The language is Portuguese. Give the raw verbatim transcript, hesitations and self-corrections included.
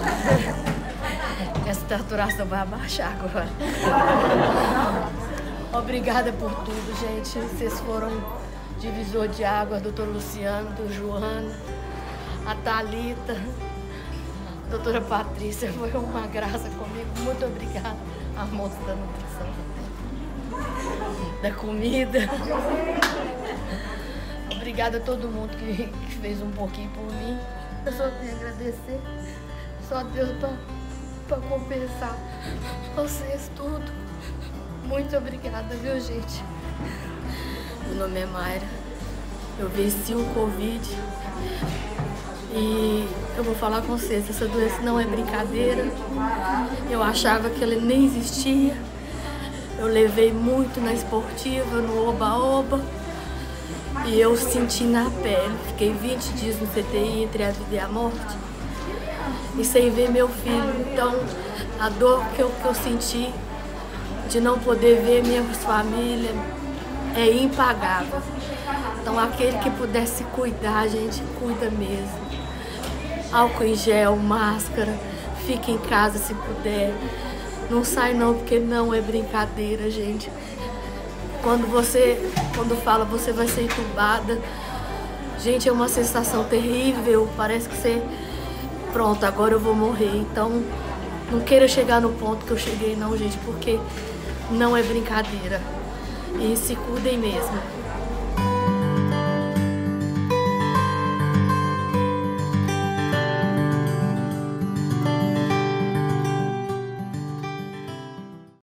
Essa saturação vai abaixar agora. Obrigada por tudo, gente. Vocês foram divisor de água, doutor Luciano, do Joana, a Thalita, a doutora Patrícia, foi uma graça comigo. Muito obrigada, a moça da nutrição, da comida. Obrigada a todo mundo que, que fez um pouquinho por mim. Eu só tenho a agradecer. Só Deus para compensar vocês tudo. Muito obrigada, viu, gente? Meu nome é Mayra. Eu venci o Covid. E eu vou falar com vocês, essa doença não é brincadeira. Eu achava que ela nem existia. Eu levei muito na esportiva, no oba-oba. E eu senti na pele. Fiquei vinte dias no C T I, entre a vida e a morte. E sem ver meu filho. Então, a dor que eu, que eu senti de não poder ver minha família é impagável. Então, aquele que pudesse cuidar, a gente cuida mesmo. Álcool em gel, máscara, fique em casa se puder. Não sai não, porque não é brincadeira, gente. Quando você, quando fala, você vai ser entubada, gente, é uma sensação terrível. Parece que você, pronto, agora eu vou morrer. Então, não queira chegar no ponto que eu cheguei não, gente, porque não é brincadeira. E se cuidem mesmo.